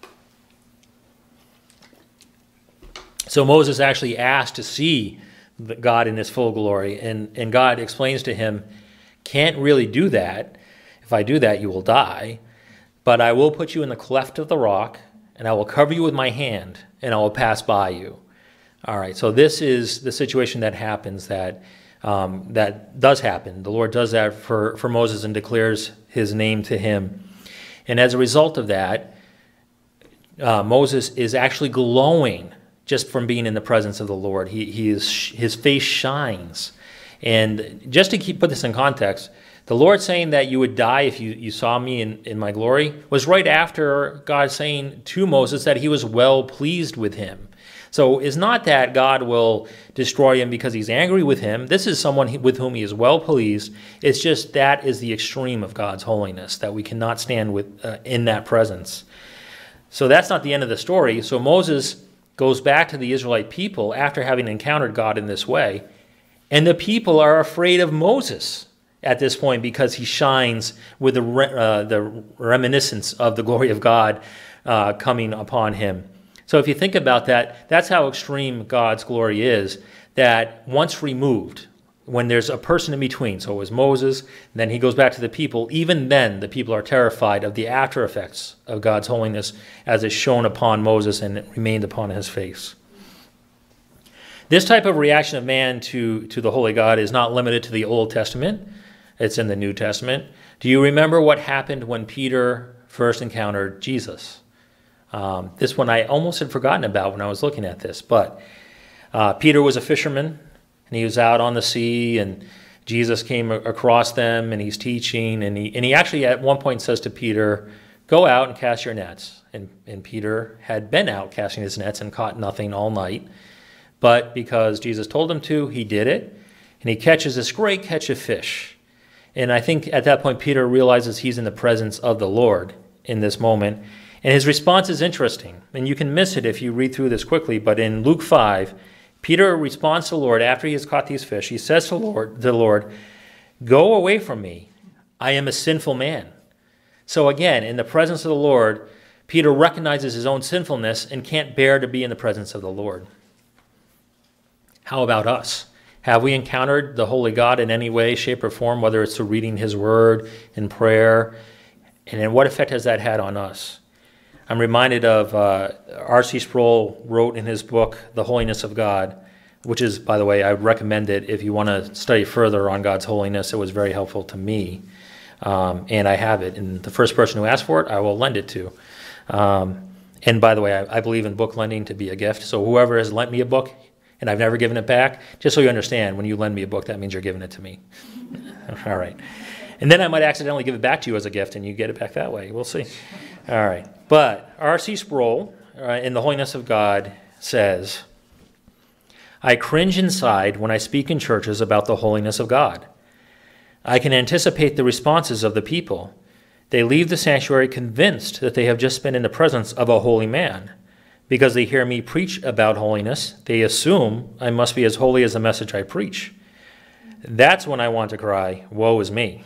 So Moses actually asked to see God in his full glory, and, and God explains to him, "Can't really do that. If I do that, you will die. But I will put you in the cleft of the rock, and I will cover you with my hand, and I will pass by you." All right, so this is the situation that happens that Um, that does happen. The Lord does that for, for Moses and declares his name to him. And as a result of that, uh, Moses is actually glowing just from being in the presence of the Lord. He, he is, his face shines. And just to keep put this in context, the Lord saying that you would die if you, you saw me in, in my glory was right after God saying to Moses that he was well pleased with him. So it's not that God will destroy him because he's angry with him. This is someone with whom he is well pleased. It's just that is the extreme of God's holiness, that we cannot stand with uh, in that presence. So that's not the end of the story. So Moses goes back to the Israelite people after having encountered God in this way, and the people are afraid of Moses at this point because he shines with the, re- uh, the reminiscence of the glory of God uh, coming upon him. So if you think about that, that's how extreme God's glory is, that once removed, when there's a person in between, so it was Moses, then he goes back to the people, even then the people are terrified of the after effects of God's holiness as it's shown upon Moses and it remained upon his face. This type of reaction of man to, to the holy God is not limited to the Old Testament. It's in the New Testament. Do you remember what happened when Peter first encountered Jesus? Um, this one I almost had forgotten about when I was looking at this, but uh, Peter was a fisherman, and he was out on the sea, and Jesus came across them, and he's teaching, and he, and he actually at one point says to Peter, go out and cast your nets. And, and Peter had been out casting his nets and caught nothing all night, but because Jesus told him to, he did it, and he catches this great catch of fish. And I think at that point Peter realizes he's in the presence of the Lord in this moment. And his response is interesting, and you can miss it if you read through this quickly, but in Luke five, Peter responds to the Lord after he has caught these fish. He says to the Lord, to the Lord, go away from me, I am a sinful man. So again, in the presence of the Lord, Peter recognizes his own sinfulness and can't bear to be in the presence of the Lord. How about us? Have we encountered the holy God in any way, shape, or form, whether it's through reading his word, in prayer, and then what effect has that had on us? I'm reminded of uh, R C Sproul wrote in his book, The Holiness of God, which is, by the way, I would recommend it if you want to study further on God's holiness. It was very helpful to me, um, and I have it. And the first person who asks for it, I will lend it to. Um, and by the way, I, I believe in book lending to be a gift. So whoever has lent me a book, and I've never given it back, just so you understand, when you lend me a book, that means you're giving it to me. All right. And then I might accidentally give it back to you as a gift, and you get it back that way. We'll see. All right. But R C Sproul, uh, in The Holiness of God, says, I cringe inside when I speak in churches about the holiness of God. I can anticipate the responses of the people. They leave the sanctuary convinced that they have just been in the presence of a holy man. Because they hear me preach about holiness, they assume I must be as holy as the message I preach. That's when I want to cry, woe is me.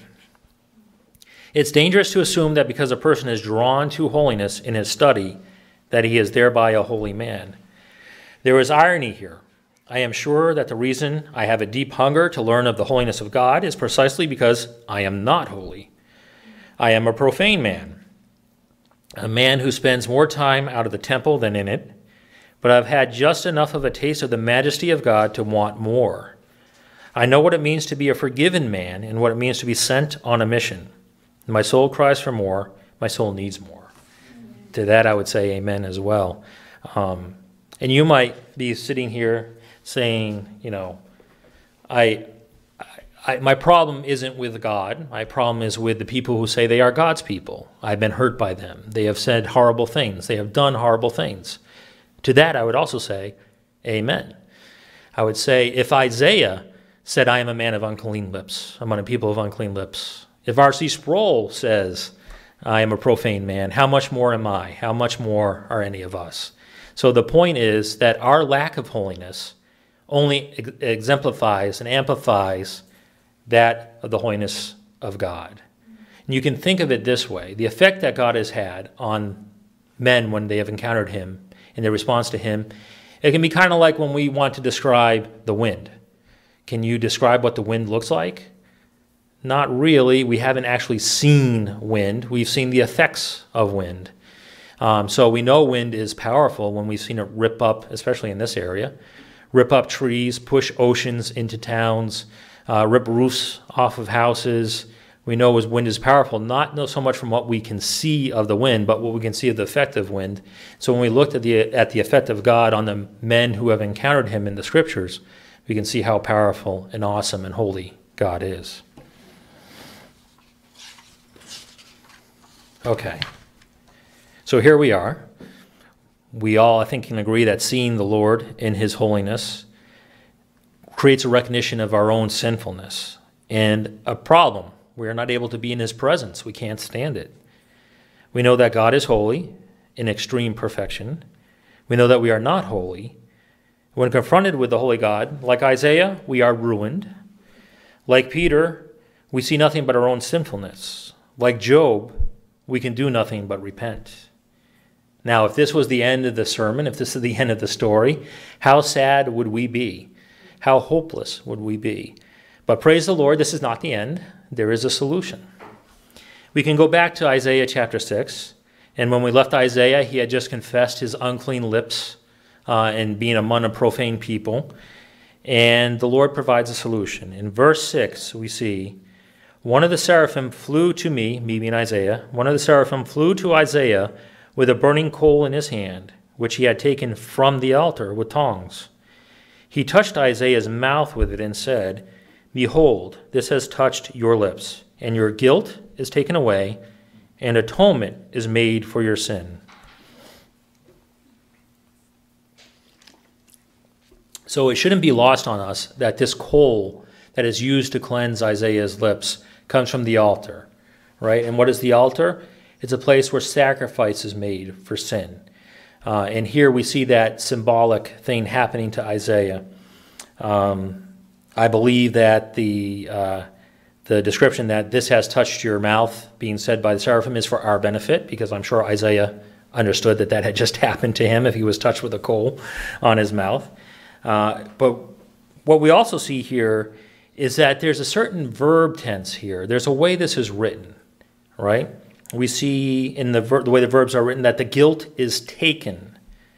It's dangerous to assume that because a person is drawn to holiness in his study, that he is thereby a holy man. There is irony here. I am sure that the reason I have a deep hunger to learn of the holiness of God is precisely because I am not holy. I am a profane man, a man who spends more time out of the temple than in it, but I've had just enough of a taste of the majesty of God to want more. I know what it means to be a forgiven man and what it means to be sent on a mission. My soul cries for more. My soul needs more. To that I would say amen as well. Um, and you might be sitting here saying, you know, I, I, my problem isn't with God. My problem is with the people who say they are God's people. I've been hurt by them. They have said horrible things. They have done horrible things. To that I would also say amen. I would say if Isaiah said, I am a man of unclean lips, among a people of unclean lips, if R C Sproul says, I am a profane man, how much more am I? How much more are any of us? So the point is that our lack of holiness only ex- exemplifies and amplifies that of the holiness of God. And you can think of it this way. The effect that God has had on men when they have encountered him in their response to him, it can be kind of like when we want to describe the wind. Can you describe what the wind looks like? Not really. We haven't actually seen wind. We've seen the effects of wind. Um, so we know wind is powerful when we've seen it rip up, especially in this area, rip up trees, push oceans into towns, uh, rip roofs off of houses, We know his wind is powerful, not so much from what we can see of the wind, but what we can see of the effect of wind. So when we looked at the, at the effect of God on the men who have encountered him in the scriptures, we can see how powerful and awesome and holy God is. Okay. So here we are. We all, I think, can agree that seeing the Lord in his holiness creates a recognition of our own sinfulness and a problem. We are not able to be in his presence. We can't stand it. We know that God is holy in extreme perfection. We know that we are not holy. When confronted with the holy God, like Isaiah, we are ruined. Like Peter, we see nothing but our own sinfulness. Like Job, we can do nothing but repent. Now, if this was the end of the sermon, if this is the end of the story, how sad would we be? How hopeless would we be? But praise the Lord, this is not the end. There is a solution. We can go back to Isaiah chapter six. And when we left Isaiah, he had just confessed his unclean lips uh, and being among a profane people. And the Lord provides a solution. In verse six, we see, one of the seraphim flew to me, me being Isaiah, one of the seraphim flew to Isaiah with a burning coal in his hand, which he had taken from the altar with tongs. He touched Isaiah's mouth with it and said, behold, this has touched your lips, and your guilt is taken away, and atonement is made for your sin. So it shouldn't be lost on us that this coal that is used to cleanse Isaiah's lips comes from the altar, right? And what is the altar? It's a place where sacrifice is made for sin. Uh, and here we see that symbolic thing happening to Isaiah. Um, I believe that the uh, the description that this has touched your mouth being said by the seraphim is for our benefit, because I'm sure Isaiah understood that that had just happened to him if he was touched with a coal on his mouth. Uh, but what we also see here is that there's a certain verb tense here. There's a way this is written, right? We see in the, ver- the way the verbs are written that the guilt is taken.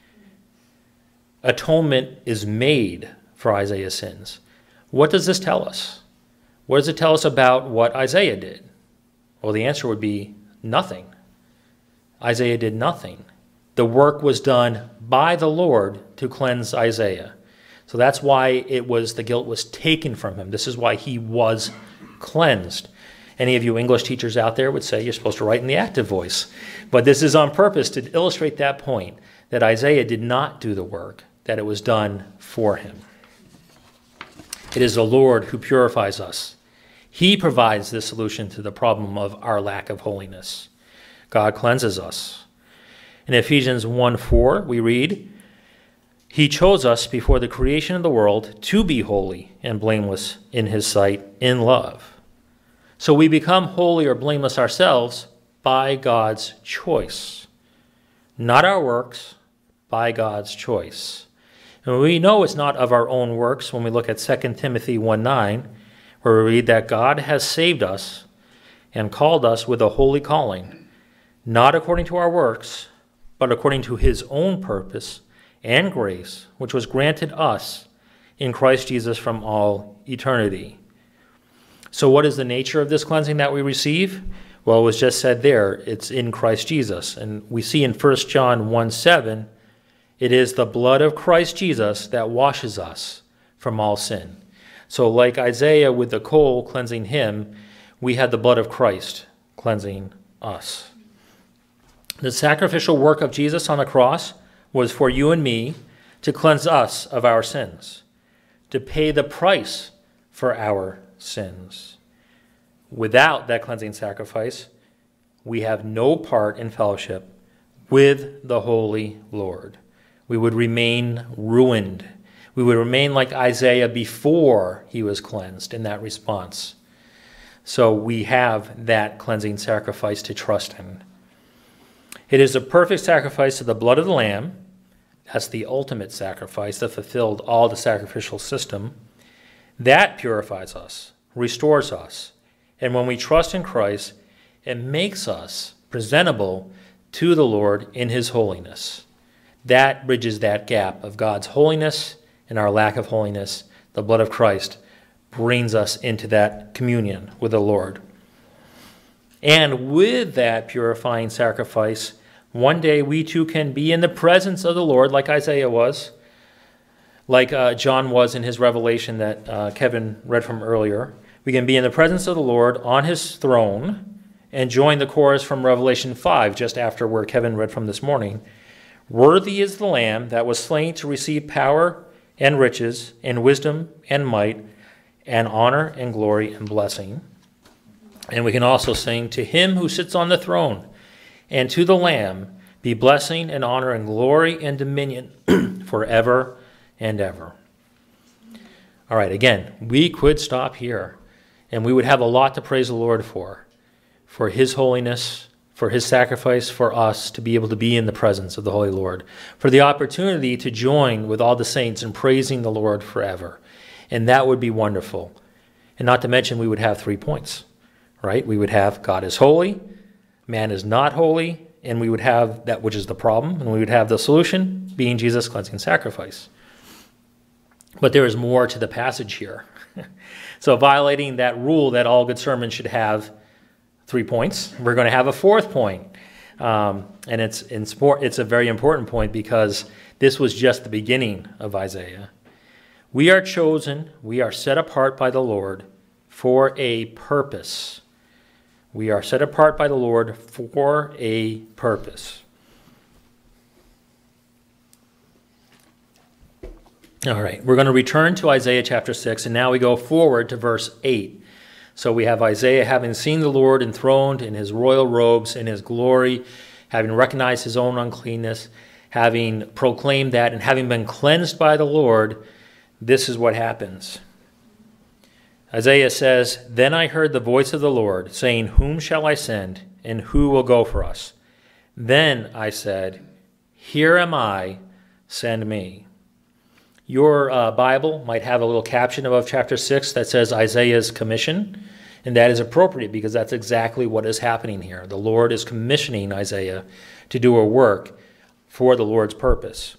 Atonement is made for Isaiah's sins. What does this tell us? What does it tell us about what Isaiah did? Well, the answer would be nothing. Isaiah did nothing. The work was done by the Lord to cleanse Isaiah. So that's why it was the guilt was taken from him. This is why he was cleansed. Any of you English teachers out there would say you're supposed to write in the active voice. But this is on purpose to illustrate that point, that Isaiah did not do the work, that it was done for him. It is the Lord who purifies us. He provides the solution to the problem of our lack of holiness. God cleanses us. In Ephesians one four, we read, he chose us before the creation of the world to be holy and blameless in his sight in love. So we become holy or blameless ourselves by God's choice. Not our works, by God's choice. And we know it's not of our own works when we look at Second Timothy one nine, where we read that God has saved us and called us with a holy calling, not according to our works, but according to his own purpose and grace, which was granted us in Christ Jesus from all eternity. So what is the nature of this cleansing that we receive? Well, it was just said there, it's in Christ Jesus. And we see in First John one seven, it is the blood of Christ Jesus that washes us from all sin. So like Isaiah with the coal cleansing him, we had the blood of Christ cleansing us. The sacrificial work of Jesus on the cross was for you and me to cleanse us of our sins, to pay the price for our sins. Without that cleansing sacrifice, we have no part in fellowship with the Holy Lord. We would remain ruined. We would remain like Isaiah before he was cleansed in that response. So we have that cleansing sacrifice to trust in. It is a perfect sacrifice of the blood of the Lamb. That's the ultimate sacrifice that fulfilled all the sacrificial system. That purifies us, restores us. And when we trust in Christ, it makes us presentable to the Lord in his holiness. That bridges that gap of God's holiness and our lack of holiness. The blood of Christ brings us into that communion with the Lord. And with that purifying sacrifice, one day we too can be in the presence of the Lord, like Isaiah was, like uh, John was in his revelation that uh, Kevin read from earlier. We can be in the presence of the Lord on his throne and join the chorus from Revelation five, just after where Kevin read from this morning. Worthy is the Lamb that was slain to receive power and riches and wisdom and might and honor and glory and blessing. And we can also sing, to him who sits on the throne and to the Lamb be blessing and honor and glory and dominion forever and ever. All right, again, we could stop here, and we would have a lot to praise the Lord for, for his holiness, for his sacrifice for us to be able to be in the presence of the Holy Lord, for the opportunity to join with all the saints in praising the Lord forever. And that would be wonderful. And not to mention, we would have three points, right? We would have God is holy, man is not holy, and we would have that which is the problem, and we would have the solution being Jesus' cleansing sacrifice. But there is more to the passage here. So violating that rule that all good sermons should have three points, we're going to have a fourth point. Um, and it's, in sport, it's a very important point because this was just the beginning of Isaiah. We are chosen, we are set apart by the Lord for a purpose. We are set apart by the Lord for a purpose. All right, we're going to return to Isaiah chapter six, and now we go forward to verse eight. So we have Isaiah having seen the Lord enthroned in his royal robes, in his glory, having recognized his own uncleanness, having proclaimed that, and having been cleansed by the Lord, this is what happens. Isaiah says, Then I heard the voice of the Lord, saying, Whom shall I send, and who will go for us? Then I said, Here am I, send me. Your uh, Bible might have a little caption above chapter six that says Isaiah's commission, and that is appropriate because that's exactly what is happening here. The Lord is commissioning Isaiah to do a work for the Lord's purpose.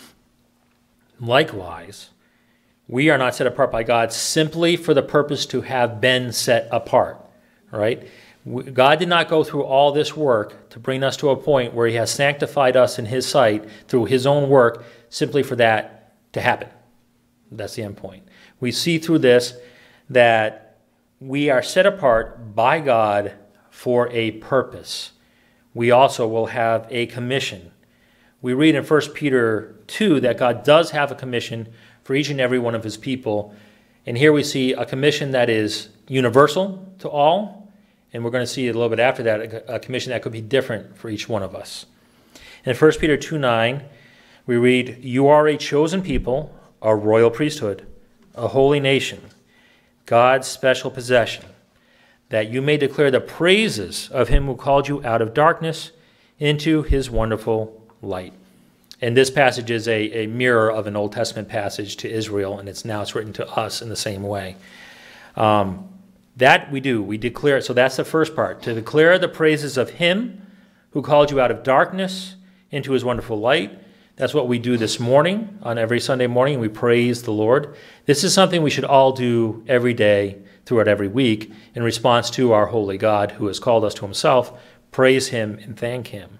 Likewise, we are not set apart by God simply for the purpose to have been set apart, right? God did not go through all this work to bring us to a point where he has sanctified us in his sight through his own work simply for that to happen. That's the end point. We see through this that we are set apart by God for a purpose. We also will have a commission. We read in First Peter two that God does have a commission for each and every one of his people. And here we see a commission that is universal to all, and we're going to see a little bit after that a commission that could be different for each one of us. In First Peter two nine, we read, You are a chosen people, a royal priesthood, a holy nation, God's special possession, that you may declare the praises of him who called you out of darkness into his wonderful light. And this passage is a, a mirror of an Old Testament passage to Israel, and it's now it's written to us in the same way. Um, that we do. We declare. So that's the first part. To declare the praises of him who called you out of darkness into his wonderful light. That's what we do this morning. On every Sunday morning, we praise the Lord. This is something we should all do every day, throughout every week, in response to our holy God who has called us to himself. Praise him and thank him.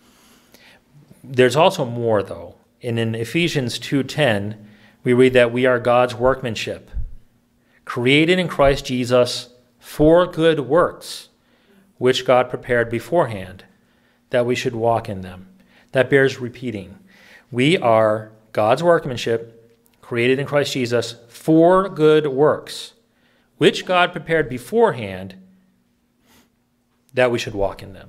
There's also more, though. And in Ephesians two ten, we read that we are God's workmanship, created in Christ Jesus for good works, which God prepared beforehand, that we should walk in them. That bears repeating. We are God's workmanship, created in Christ Jesus for good works, which God prepared beforehand, that we should walk in them.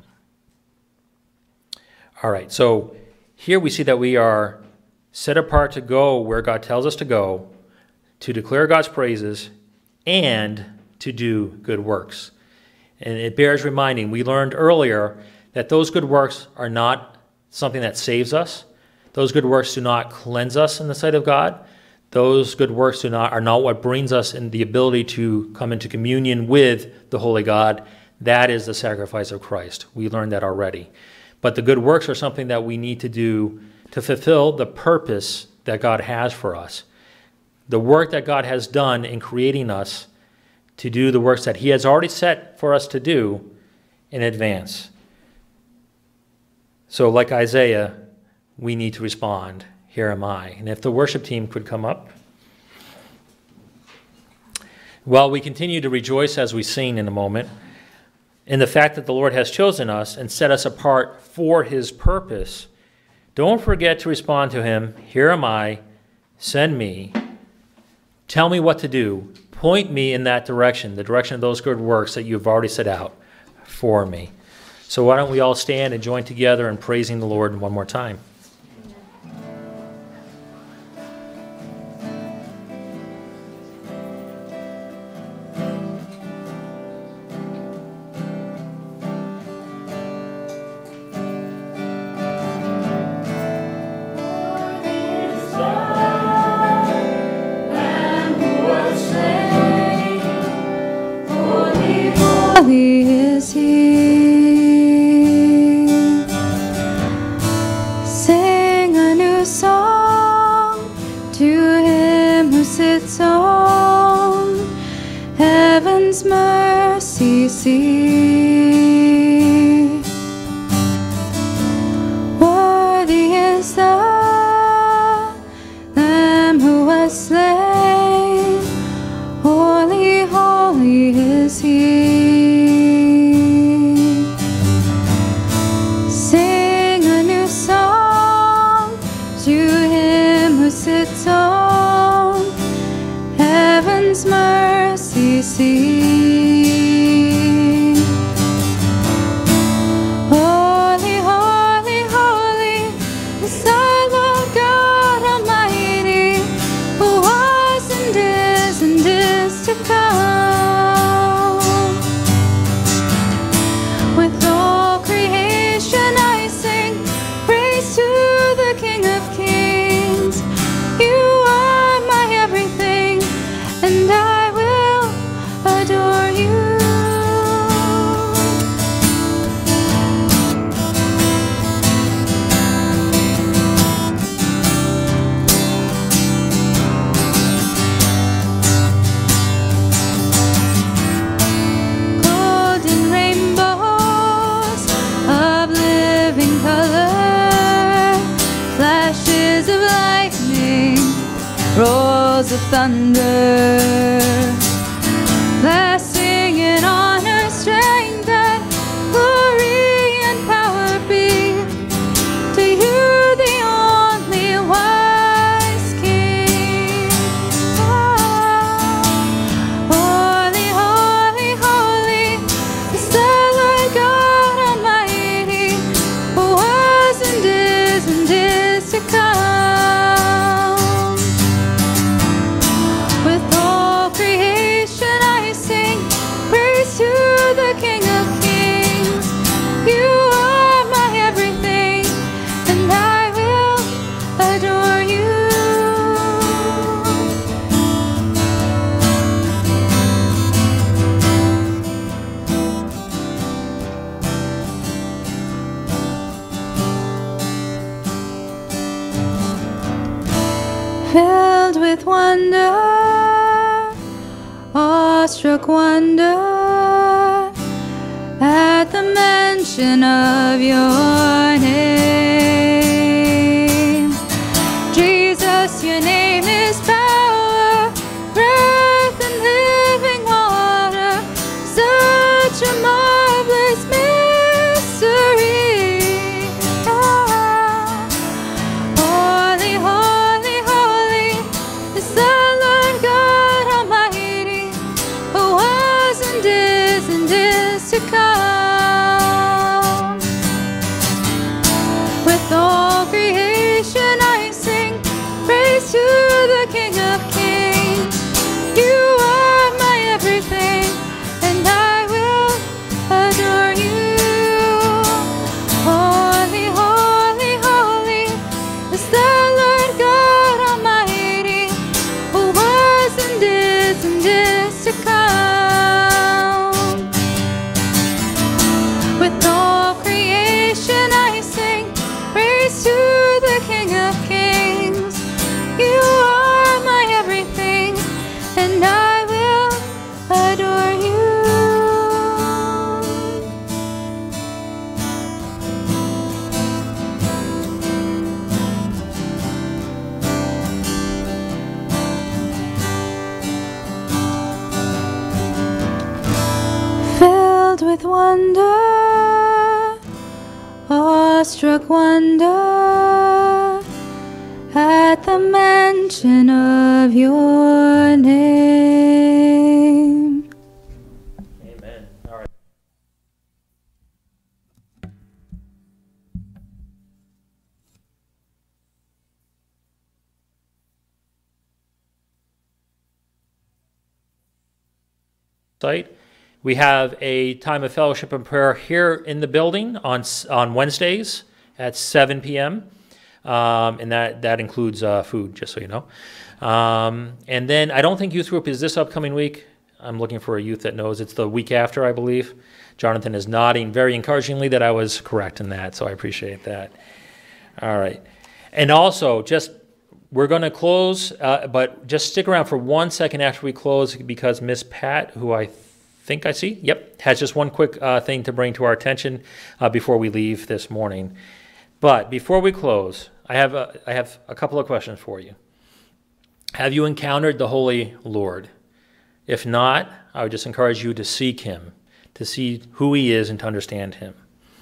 All right, so here we see that we are set apart to go where God tells us to go, to declare God's praises, and to do good works. And it bears reminding, we learned earlier that those good works are not something that saves us. Those good works do not cleanse us in the sight of God. Those good works do not are not what brings us in the ability to come into communion with the Holy God. That is the sacrifice of Christ. We learned that already. But the good works are something that we need to do to fulfill the purpose that God has for us. The work that God has done in creating us to do the works that he has already set for us to do in advance. So like Isaiah, we need to respond, here am I. And if the worship team could come up. While we continue to rejoice as we sing in a moment, in the fact that the Lord has chosen us and set us apart for his purpose, don't forget to respond to him, here am I, send me, tell me what to do, point me in that direction, the direction of those good works that you've already set out for me. So why don't we all stand and join together in praising the Lord one more time. Holy is he. Sing a new song to him who sits on heaven's mercy seat. Worthy is the Lamb who was slain. Holy, holy is he. Sing a new song to him who sits on heaven's mercy seat. Holy, holy, holy is the Lord God Almighty, who was and is and is to come. With all creation I sing praise to the King of Kings. You are my everything, and I will adore you. Golden rainbows of living color, flashes of lightning, roars of thunder, blessing and honor, strength and glory and power be to you, the only wise King. Holy, holy, holy is the Lord God Almighty, who was and is and is to come. With all creation I sing praise to the King of Kings. You are my everything, and I will adore you. Filled with wonder, awestruck wonder, at the mention of your name. Jesus, your name is power, breath and living water, such a marvelous mystery. Ah. Holy, holy, holy is the Lord God Almighty, who was and is and is to come. With all creation I sing praise to the King of Kings. You are my everything, and I will adore you. Holy, holy, holy is the Lord God Almighty, who was and is and is to come. with wonder, awestruck wonder, at the mention of your name. Amen. All right. Site. We have a time of fellowship and prayer here in the building on s- on Wednesdays at seven p m Um, and that that includes uh, food, just so you know. Um, and then I don't think youth group is this upcoming week. I'm looking for a youth that knows. It's the week after, I believe. Jonathan is nodding very encouragingly that I was correct in that, so I appreciate that. All right. And also, just we're going to close, uh, but just stick around for one second after we close because Miss Pat, who I think I see, yep, has just one quick uh, thing to bring to our attention uh, before we leave this morning. But before we close, I have a, I have a couple of questions for you. Have you encountered the Holy Lord? If not, I would just encourage you to seek him, to see who he is and to understand him.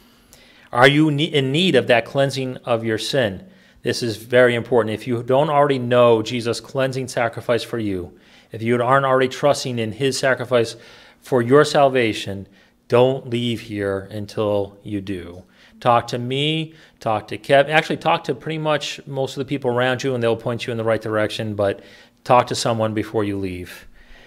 Are you in need of that cleansing of your sin? This is very important. If you don't already know Jesus' cleansing sacrifice for you, if you aren't already trusting in his sacrifice for your salvation, don't leave here until you do. Talk to me, talk to Kevin. Actually, talk to pretty much most of the people around you, and they'll point you in the right direction, but talk to someone before you leave.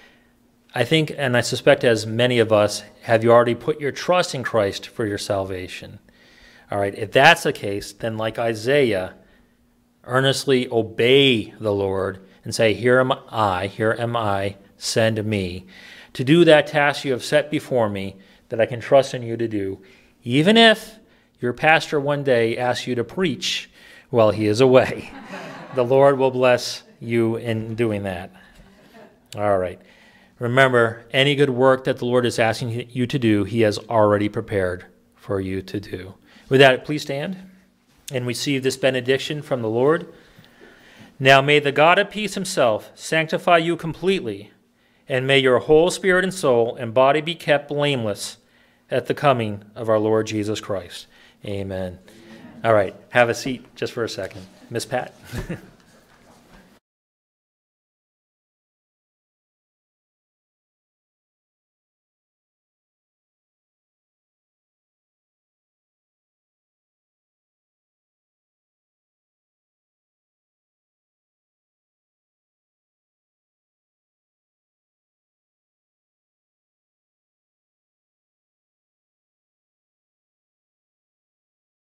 I think, and I suspect as many of us, have you already put your trust in Christ for your salvation? All right, if that's the case, then like Isaiah, earnestly obey the Lord and say, here am I, here am I, send me. To do that task you have set before me that I can trust in you to do, even if your pastor one day asks you to preach while he is away. The Lord will bless you in doing that. All right. Remember, any good work that the Lord is asking you to do, he has already prepared for you to do. With that, please stand and receive this benediction from the Lord. Now may the God of peace himself sanctify you completely, and may your whole spirit and soul and body be kept blameless at the coming of our Lord Jesus Christ. Amen. All right, have a seat just for a second. Miss Pat.